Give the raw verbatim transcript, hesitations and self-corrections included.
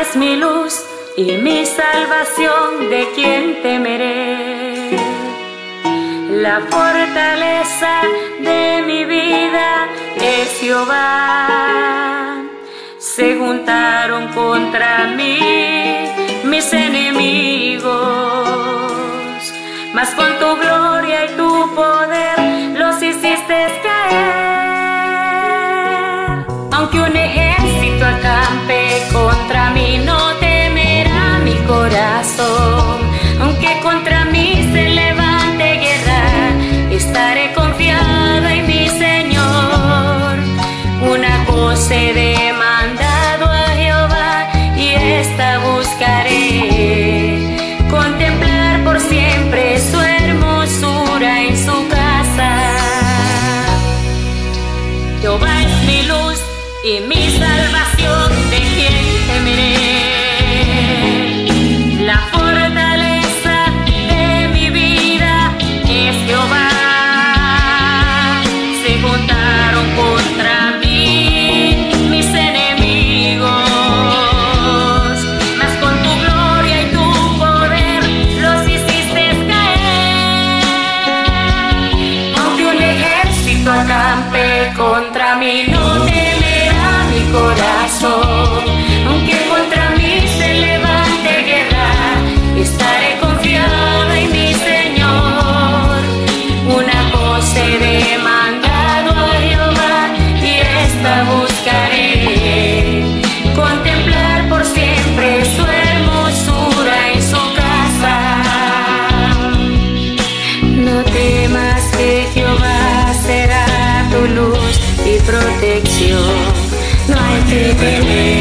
es mi luz y mi salvación, ¿de quién temeré? La fortaleza de mi vida es Jehová. Se juntaron contra mí mis enemigos, mas con tu gloria y tu poder los hiciste caer. Aunque un ejército acampe contra mí, no temerá mi corazón. Aunque contra mí se levante guerra, estaré confiada en mi Señor. Una cosa he demandado a Jehová y esta buscaré: contemplar por siempre su hermosura en su casa. Jehová es mi luz y mi salvación, ¿de quién temeré? La fortaleza de mi vida es Jehová. Se juntaron contra mí mis enemigos, mas con tu gloria y tu poder los hiciste caer. Aunque un ejército acampe contra mí, no temerá mi corazón. Aunque contra mí se levante guerra, estaré confiada en mi Señor. Una cosa he demandado a Jehová y esta buscaré: contemplar por siempre su hermosura en su casa. No temas, que Jehová será tu luz y protección. No hay que temer.